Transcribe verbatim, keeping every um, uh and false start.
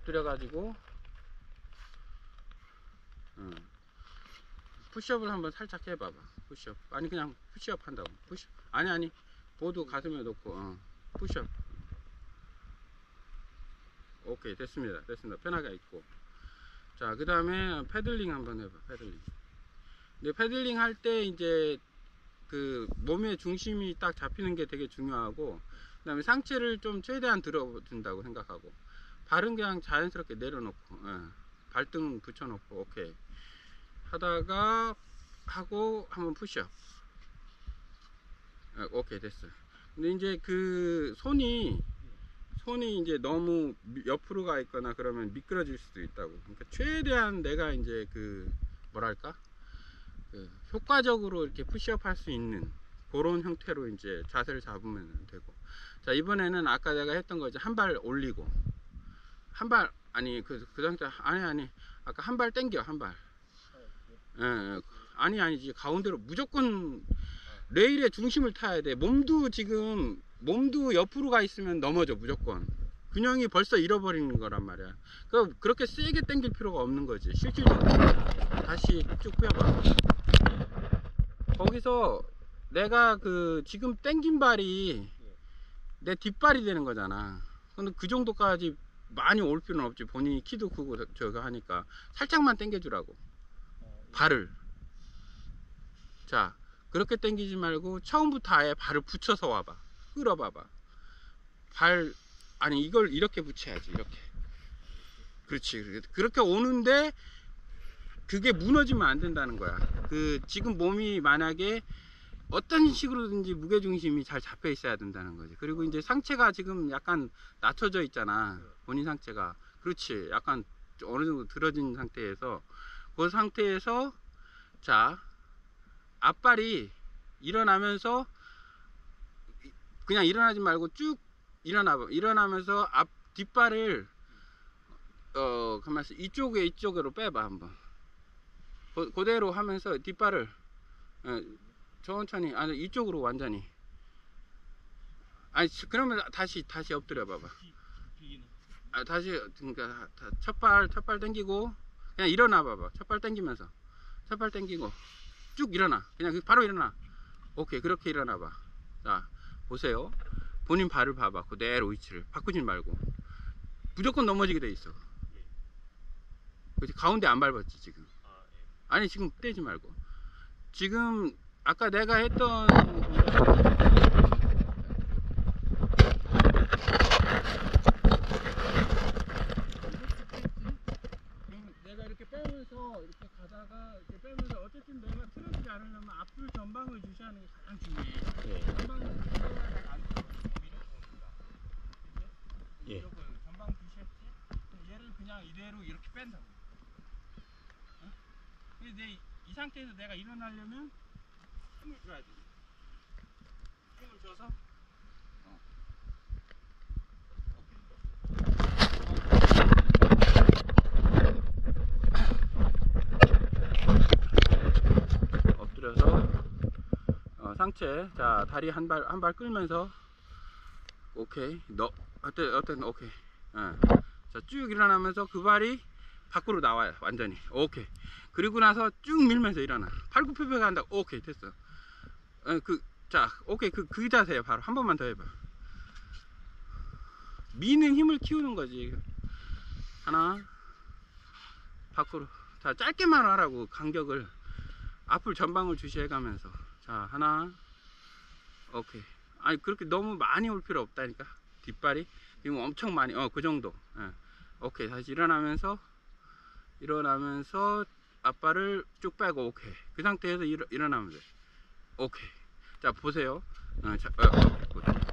엎드려 가지고 어. 푸시업을 한번 살짝 해봐봐. 푸시업. 아니 그냥 푸시업 한다고. 푸시업. 아니 아니 보드 가슴에 놓고 어. 푸시업. 오케이 됐습니다. 됐습니다. 편하게 있고. 자, 그 다음에 패들링 한번 해봐. 패들링. 근데 패들링 할 때 이제 그 몸의 중심이 딱 잡히는 게 되게 중요하고, 그 다음에 상체를 좀 최대한 들어준다고 생각하고, 발은 그냥 자연스럽게 내려놓고, 예. 발등 붙여놓고, 오케이. 하다가 하고 한번 푸시업. 예, 오케이 됐어요. 근데 이제 그 손이 손이 이제 너무 옆으로 가 있거나 그러면 미끄러질 수도 있다고. 그러니까 최대한 내가 이제 그 뭐랄까 그 효과적으로 이렇게 푸시업 할 수 있는 그런 형태로 이제 자세를 잡으면 되고. 자, 이번에는 아까 내가 했던 거 이제 한 발 올리고 한 발 아니 그 그 상태 아니 아니 아까 한 발 당겨 한 발. 예, 예. 아니 아니지 가운데로 무조건 레일의 중심을 타야 돼. 몸도 지금 몸도 옆으로 가 있으면 넘어져 무조건. 균형이 벌써 잃어버리는 거란 말이야. 그 그렇게 세게 당길 필요가 없는 거지. 실질적으로 다시 쭉 빼봐. 거기서 내가 그 지금 당긴 발이 내 뒷발이 되는 거잖아. 근데 그 정도까지 많이 올 필요는 없지. 본인이 키도 크고 저거 하니까 살짝만 당겨주라고 발을. 자, 그렇게 당기지 말고 처음부터 아예 발을 붙여서 와봐. 끌어봐봐. 발 아니 이걸 이렇게 붙여야지. 이렇게. 그렇지. 그렇게 오는데 그게 무너지면 안 된다는 거야. 그 지금 몸이 만약에 어떤 식으로든지 무게중심이 잘 잡혀 있어야 된다는 거지. 그리고 이제 상체가 지금 약간 낮춰져 있잖아. 본인 상체가. 그렇지. 약간 어느 정도 들어진 상태에서 그 상태에서 자 앞발이 일어나면서 그냥 일어나지 말고 쭉 일어나 봐. 일어나면서 앞 뒷발을 어 가만있어 이쪽에 이쪽으로 빼봐 한번. 그, 그대로 하면서 뒷발을 어, 천천히 아니 이쪽으로 완전히. 아니 그러면 다시 다시 엎드려 봐봐. 아, 다시 그러니까 첫발 첫발 당기고 그냥 일어나 봐봐. 첫발 당기면서 첫발 당기고 쭉 일어나. 그냥 바로 일어나. 오케이 그렇게 일어나 봐. 자 보세요. 본인 발을 봐봐. 그대로 위치를 바꾸지 말고. 무조건 넘어지게 돼 있어. 그치? 가운데 안 밟았지 지금. 아니 지금 떼지 말고. 지금 아까 내가 했던 내가 이렇게 빼면서 이렇게 가다가 이렇게 빼면서 어쨌든 내가 틀어지지 않으려면 앞을 전방을 주시하는 게 가장 중요해. 예. 전방을 주셔야 안 돼. 예. 전방 주시했지. 얘를 그냥 이대로 이렇게 뺀다고. 어? 근데 내, 이 상태에서 내가 일어나려면 힘을 줘야 돼. 힘을 줘서 어. 엎드려서 어, 상체 자 다리 한 발 한 발 끌면서 오케이 너 어때 어때 오케이 어. 자 쭉 일어나면서 그 발이 밖으로 나와요 완전히. 오케이. 그리고 나서 쭉 밀면서 일어나. 팔굽혀펴기 한다. 오케이 됐어. 어, 그 자 오케이 그, 그 자세야. 바로 한 번만 더 해봐. 미는 힘을 키우는 거지. 하나 밖으로. 자 짧게만 하라고. 간격을 앞을 전방을 주시해 가면서. 자 하나 오케이. 아니 그렇게 너무 많이 올 필요 없다니까. 뒷발이 지금 엄청 많이 어 그 정도. 예. 오케이. 다시 일어나면서 일어나면서 앞발을 쭉 빼고. 오케이. 그 상태에서 일어, 일어나면 돼. 오케이. 자 보세요. 어, 자, 어, 오케이.